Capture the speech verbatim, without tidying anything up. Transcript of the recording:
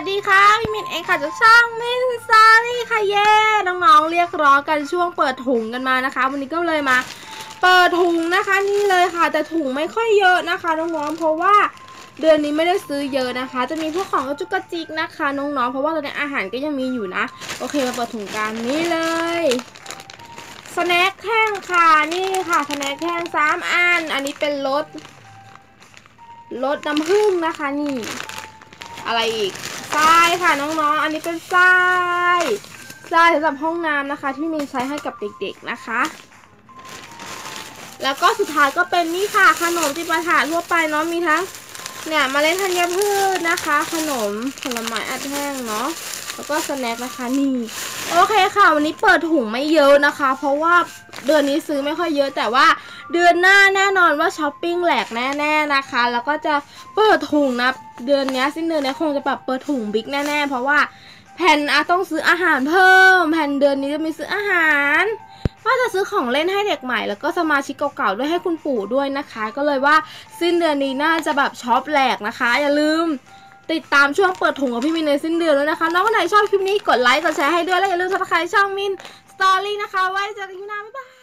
ดีค่ะพี่มินเองค่ะจากช่องมินซารี่ค่ะเย่น้องๆเรียกร้องกันช่วงเปิดถุงกันมานะคะวันนี้ก็เลยมาเปิดถุงนะคะนี่เลยค่ะแต่ถุงไม่ค่อยเยอะนะคะน้องๆเพราะว่าเดือนนี้ไม่ได้ซื้อเยอะนะคะจะมีพวกของกระจุกกระจิกนะคะน้องๆเพราะว่าตอนนี้อาหารก็ยังมีอยู่นะโอเคมาเปิดถุงกันนี่เลยสแน็คแห้งค่ะนี่ค่ะสแน็คแห้งสามอันอันนี้เป็นรสรสน้ำผึ้งนะคะนี่อะไรอีกทรายค่ะน้องๆอันนี้เป็นทรายทรายสำหรับห้องน้ำนะคะที่มีใช้ให้กับเด็กๆนะคะแล้วก็สุดท้ายก็เป็นนี่ค่ะขนมที่ประทานทั่วไปเนาะมีทั้งเนี่ยเมล็ดธัญพืชนะคะขนมผลไม้อัดแห้งเนาะแล้วก็สแน็คนะคะนี่โอเคค่ะวันนี้เปิดถุงไม่เยอะนะคะเพราะว่าเดือนนี้ซื้อไม่ค่อยเยอะแต่ว่าเดือนหน้าแน่นอนว่าช้อปปิ้งแหลกแน่ๆนะคะแล้วก็จะเปิดถุงนะเดือนนี้สิ้นเดือนนี้คงจะแบบเปิดถุงบิ๊กแน่ๆเพราะว่าแผ่นอะต้องซื้ออาหารเพิ่มแผ่นเดือนนี้จะมีซื้ออาหารว่าจะซื้อของเล่นให้เด็กใหม่แล้วก็สมาชิกเก่าๆด้วยให้คุณปู่ด้วยนะคะก็เลยว่าสิ้นเดือนนี้น่าจะแบบช็อปแหลกนะคะอย่าลืมติดตามช่วงเปิดถุงกับพี่มินในสิ้นเดือนด้วยนะคะน้องคนไหนชอบคลิปนี้กดไลค์กดแชร์ให้ด้วยแล้วอย่าลืมซับสไครบ์ช่องมินสตอรี่นะคะไว้เจอกันที่หน้าบ๊ายบาย